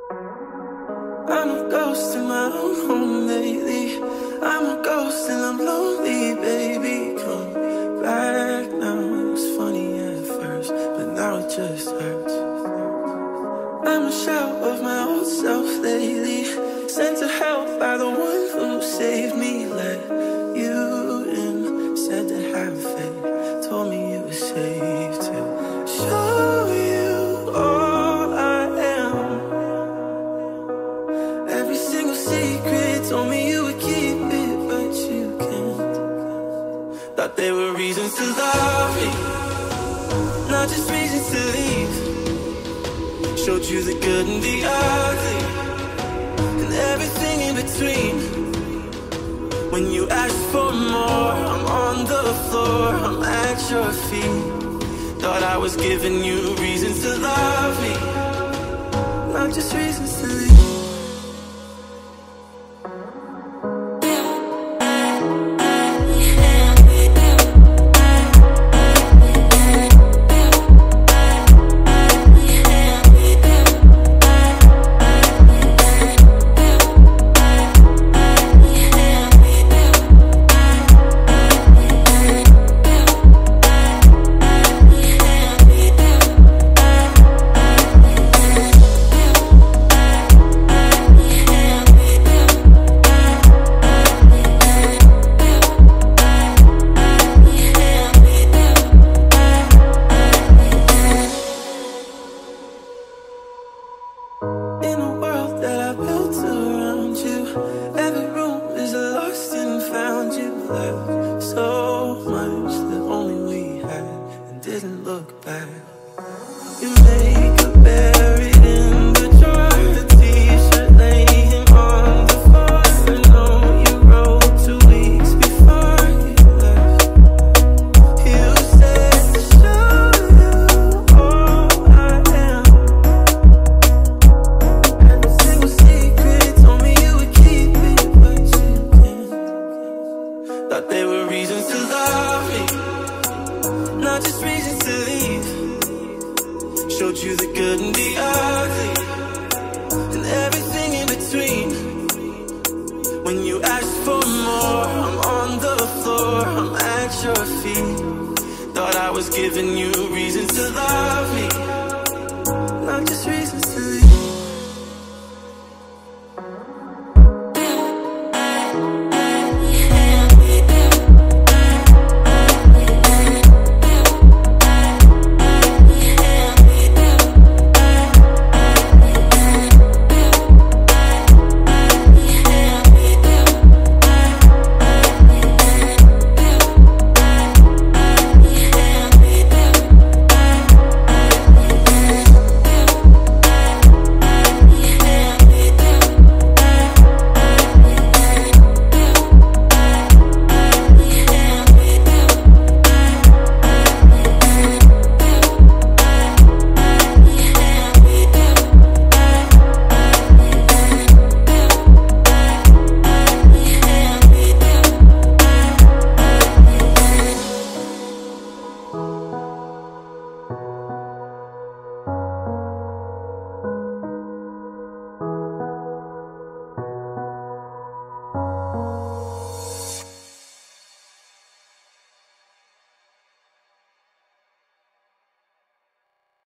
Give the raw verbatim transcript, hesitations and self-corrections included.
I'm a ghost in my own home lately. I'm a ghost and I'm lonely, baby. Come back now. It was funny at first, but now it just hurts. I'm a shell of my old self lately, sent to hell by the one who saved me. Let you in, said to have faith, told me it was safe to show you all I am. Every single secret, told me you would keep it, but you can't. Thought there were reasons to love me, not just reasons to leave. Showed you the good and the ugly, and everything in between. When you asked for more, I'm on the floor, I'm at your feet. Thought I was giving you reasons to love me, not just reasons to leave. Giving you reasons to love me, not just reasons to leave.